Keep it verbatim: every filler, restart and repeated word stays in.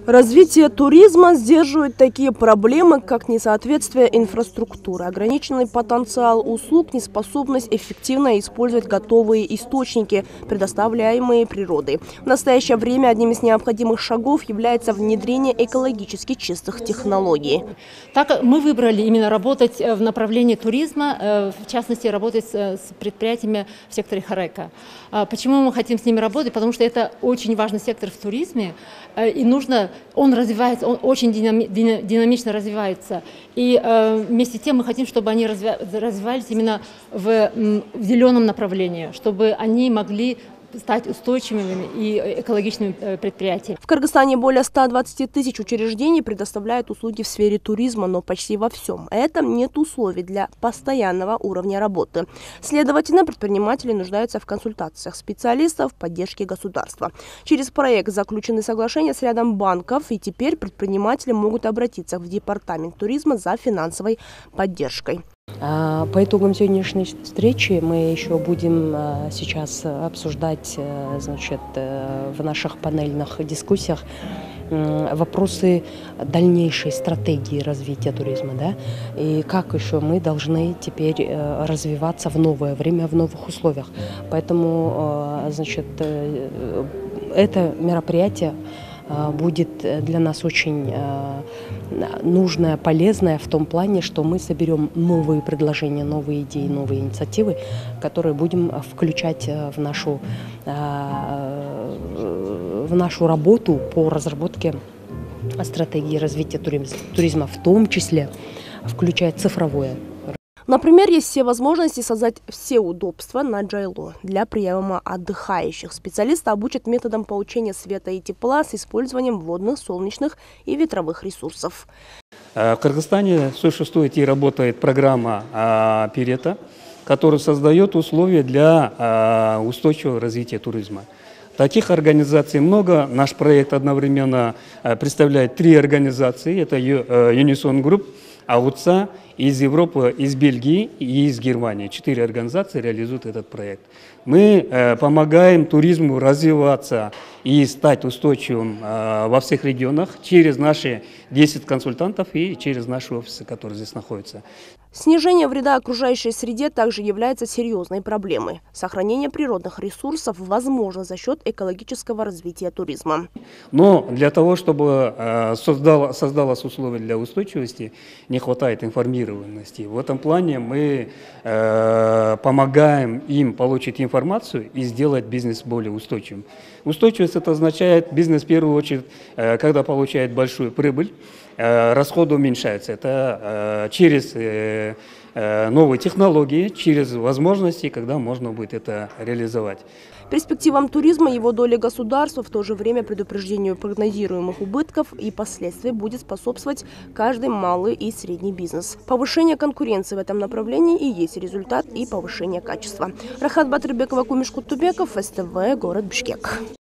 Развитие туризма сдерживает такие проблемы, как несоответствие инфраструктуры, ограниченный потенциал услуг, неспособность эффективно использовать готовые источники, предоставляемые природой. В настоящее время одним из необходимых шагов является внедрение экологически чистых технологий. Так мы выбрали именно работать в направлении туризма, в частности работать с предприятиями в секторе Хорэка. Почему мы хотим с ними работать? Потому что это очень важный сектор в туризме, и нужно, он развивается, он очень динамично развивается. И вместе с тем мы хотим, чтобы они развивались именно в, в зеленом направлении, чтобы они могли стать устойчивыми и экологичными предприятиями. В Кыргызстане более ста двадцати тысяч учреждений предоставляют услуги в сфере туризма, но почти во всем этом нет условий для постоянного уровня работы. Следовательно, предприниматели нуждаются в консультациях специалистов, поддержке государства. Через проект заключены соглашения с рядом банков, и теперь предприниматели могут обратиться в департамент туризма за финансовой поддержкой. По итогам сегодняшней встречи мы еще будем сейчас обсуждать, значит, в наших панельных дискуссиях вопросы дальнейшей стратегии развития туризма, да, и как еще мы должны теперь развиваться в новое время, в новых условиях. Поэтому, значит, это мероприятие будет для нас очень нужное, полезное в том плане, что мы соберем новые предложения, новые идеи, новые инициативы, которые будем включать в нашу, в нашу работу по разработке стратегии развития туризма, в том числе включая цифровое. Например, есть все возможности создать все удобства на Джайло для приема отдыхающих. Специалисты обучат методам получения света и тепла с использованием водных, солнечных и ветровых ресурсов. В Кыргызстане существует и работает программа Перета, которая создает условия для устойчивого развития туризма. Таких организаций много. Наш проект одновременно представляет три организации. Это Unison Group, АУЦА, из Европы, из Бельгии и из Германии. Четыре организации реализуют этот проект. Мы э, помогаем туризму развиваться и стать устойчивым э, во всех регионах через наши десять консультантов и через наши офисы, которые здесь находятся. Снижение вреда окружающей среде также является серьезной проблемой. Сохранение природных ресурсов возможно за счет экологического развития туризма. Но для того, чтобы э, создало, создалось условие для устойчивости, не хватает информированности. В этом плане мы э, помогаем им получить информацию и сделать бизнес более устойчивым. Устойчивость — это означает, бизнес в первую очередь, э, когда получает большую прибыль, э, расходы уменьшаются. Это э, через э, э, новые технологии, через возможности, когда можно будет это реализовать. Перспективам туризма, его доли государства, в то же время предупреждению прогнозируемых убытков и последствий будет способствовать каждый малый и средний бизнес. Повышение конкуренции в этом направлении и есть результат и повышение качества. Рахат Батырбекова, Кумиш Куттубеков, СТВ, город Бишкек.